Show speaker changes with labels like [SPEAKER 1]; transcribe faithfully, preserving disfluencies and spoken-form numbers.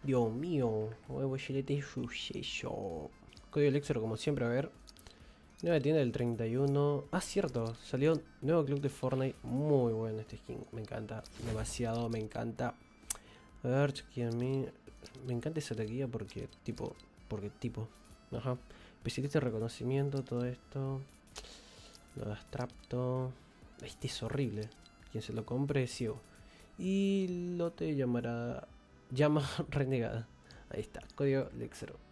[SPEAKER 1] Dios mío, huevo chilete suceso. Código Lexero como siempre, a ver. Nueva tienda del treinta y uno. Ah, cierto, salió nuevo club de Fortnite. Muy bueno este skin, me encanta. Demasiado, me encanta. A ver, chequeame. Me encanta esa taquilla porque tipo. Porque tipo. Ajá. Especialista de reconocimiento, todo esto. Lo das trapto. Este es horrible. Quien se lo compre es ciego. Y lo te llamará. Llama renegada. Ahí está, código Lexero.